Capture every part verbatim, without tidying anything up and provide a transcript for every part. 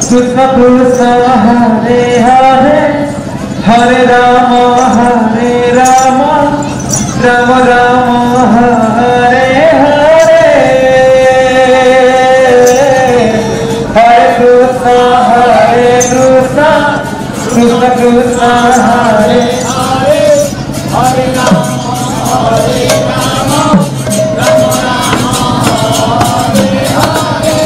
Krishna Krishna Hare Hare Hare Ram Hare Ram Ram Ram Hare Hare Hare Krishna Hare Krishna Krishna Krishna Hare Hare Hare Ram Hare Ram Ram Ram Hare Hare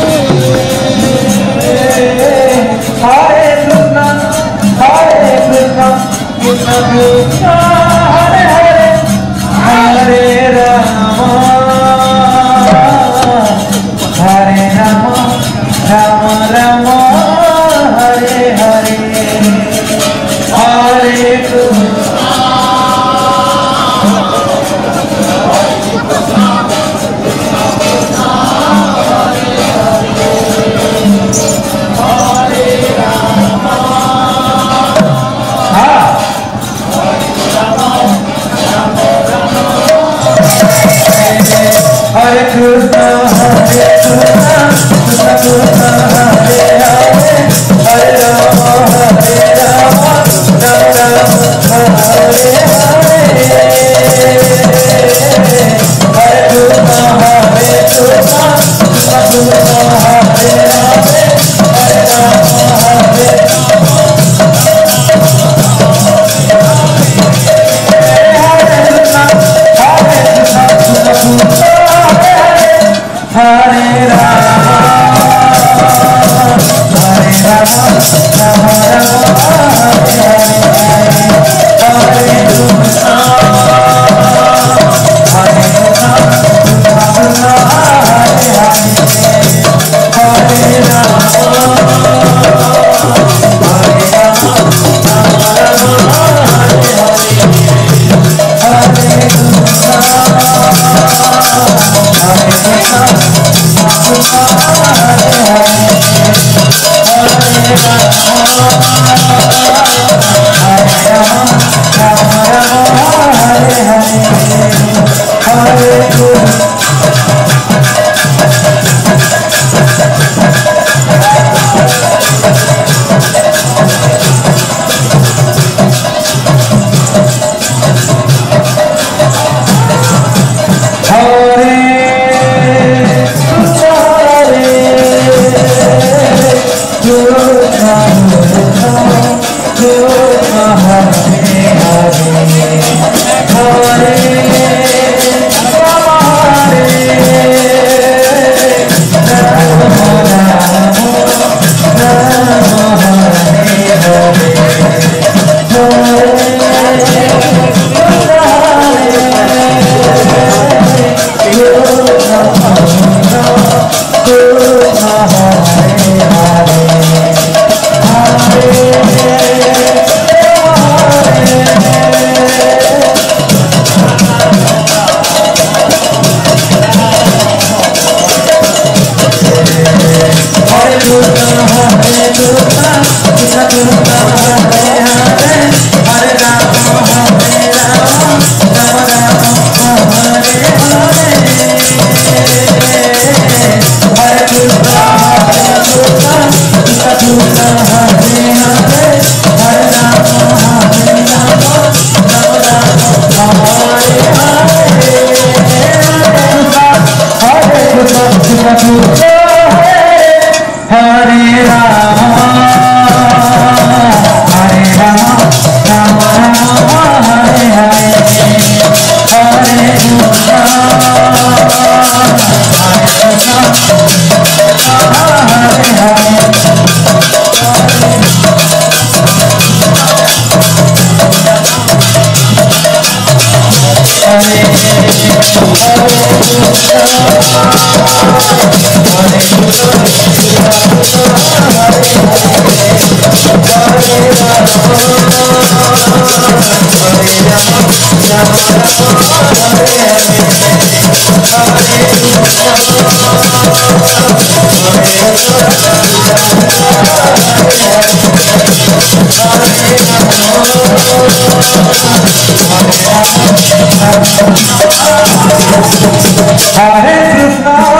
Hare Krishna Hare Krishna Krishna Krishna Hare Hare Hare Ram Hare Ram Ram Ram Hare Hare Hare Krishna Hare Krishna Hare Krishna Krishna Krishna Hare Hare Hare Ram Hare Ram Ram Ram Hare Hare Hare Krishna Hare Krishna Krishna Krishna Hare Hare Hare Ram Hare Hare Ram Hare Ram Ram Ram Hare Hare Hare Krishna Hare Krishna Krishna Hare Hare Hare Ram Hare Ram Ram Ram Hare Hare Hare Krishna Hare Krishna Hare Krishna